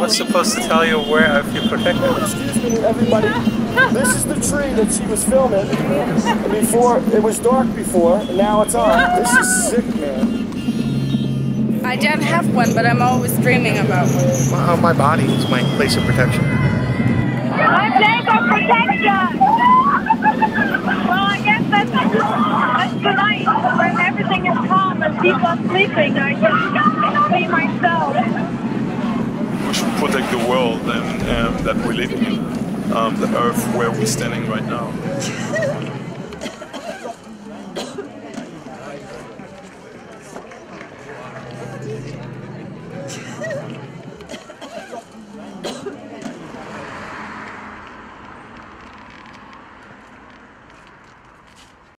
was supposed to tell you where I feel protected. Excuse me, everybody. This is the tree that she was filming. Before, it was dark before, and now it's on. This is sick, man. I don't have one, but I'm always dreaming about one. Well, my body is my place of protection. My place of protection! Well, I guess that's tonight, when everything is calm and people are sleeping. I just be myself. We should protect the world and that we're living in, the earth where we're standing right now.